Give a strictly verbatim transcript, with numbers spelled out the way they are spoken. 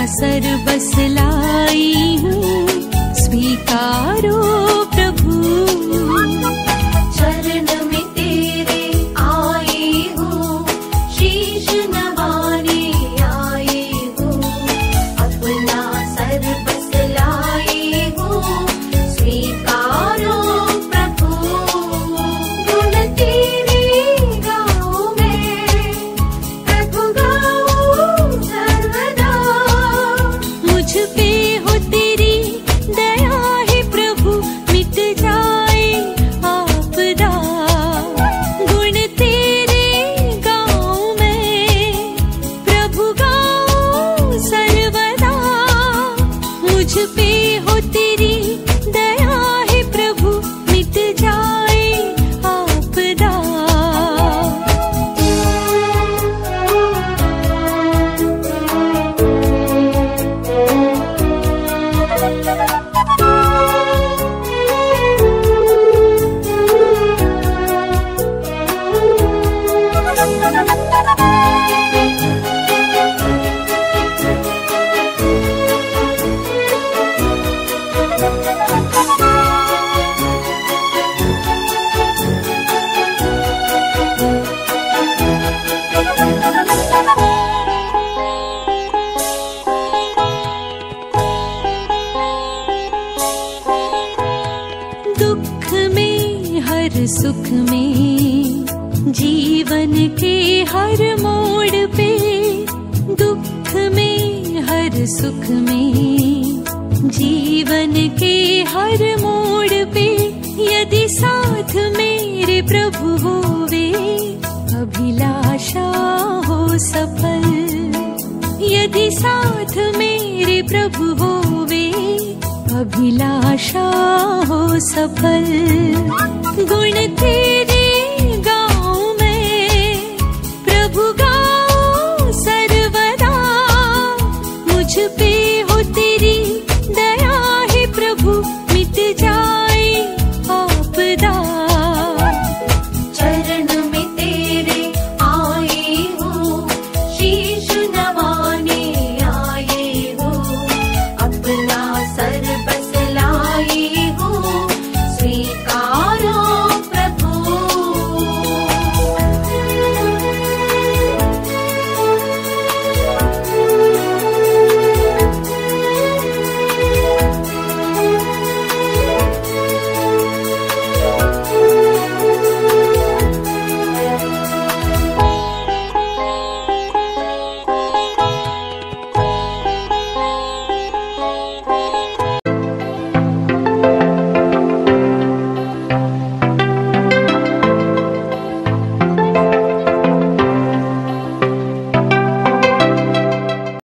सरबस लाई हूँ, स्वीकारो प्रभु। चरण में तेरे आई हूँ, शीश नवाने आई हूँ, अपना सरबस लाई हूँ, स्वीकारो प्रभु। गुण तेरे गाऊं मैं, प्रभु गाऊं सर्वदा। मुझ पे हो तेरी दया है प्रभु, मिट जाए आपदा। गुण तेरे गाऊं मैं, प्रभु गाऊं सर्वदा। मुझ पे हो तेरी दया है प्रभु, मिट जाए आपदा। दुख में हर सुख में, जीवन के हर मोड़ पे। दुख में हर सुख में, जीवन के हर मोड़ पे। यदि साथ मेरे प्रभु होवे, अभिलाषा हो सफल। यदि साथ मेरे प्रभु होवे, अभिलाषा हो सफल। गुण तेरे गाऊं मैं, प्रभु गाऊं सर्वदा। मुझ पे